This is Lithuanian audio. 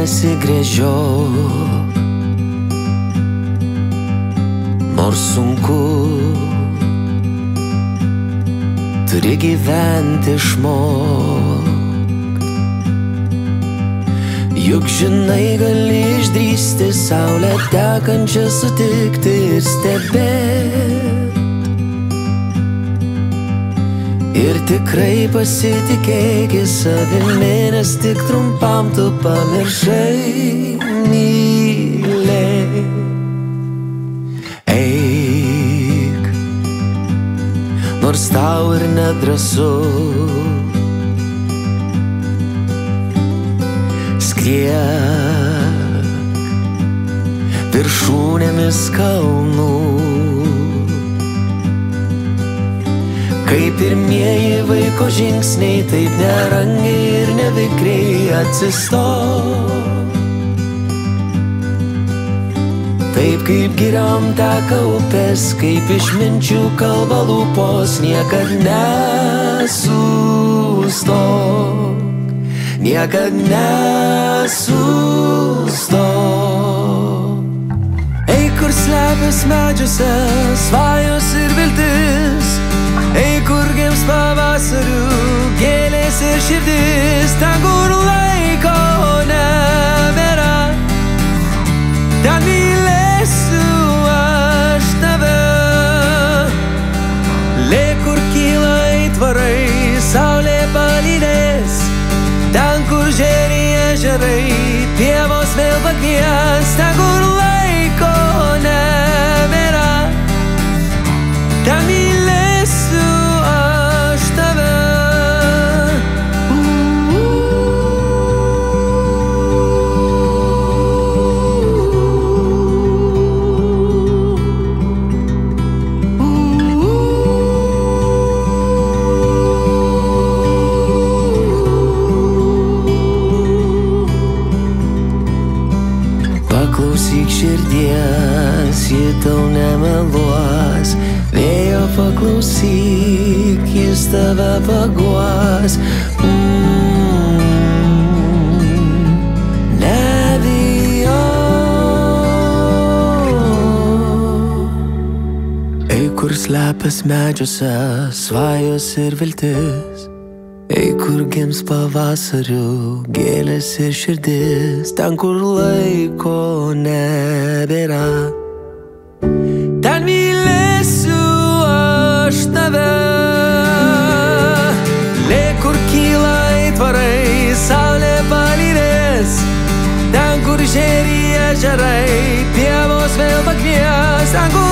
nesigręžiok, nors sunku, turi gyventi išmokt. Juk žinai, gali išdrįsti saulę tekančią sutikti ir stebėt. Ir tikrai pasitikėk į savimi, nes tik trumpam tu pamiršai mylėt. Eik, nors tau ir nedrąsu, skriek viršūnėmis kalnų. Kaip pirmieji vaiko žingsniai, taip nerangiai ir nevikriai atsistok. Taip kaip giriom teka upės, kaip išminčių kalba lūpos, niekad nesustok, niekad nesustok. Eik, kur slepias medžiuose svajos ir viltis, eik, kur gims pavasarių gėlės ir širdis, ten, kur laiko nebėra, ten mylėsiu aš tave. Lėk, kur kyla aitvarai, saulė palydės, ten, kur žėri ežerai, pievos vėl pakvies, ten, kur laiko nebėra, ten mylėsiu aš tave. Paklausyk širdies, ji tau nemeluos, vėjo paklausyk, jis tave paguos. Nebijok. Eik, kur slepias medžiuose svajos ir viltis, eik, kur gims pavasarių gėlės ir širdis, ten, kur laiko nebėra, ten mylėsiu aš tave. Lėk, kur kyla aitvarai, saulė palydės, ten, kur žėri ežerai, pievos vėl pakvies, ten, kur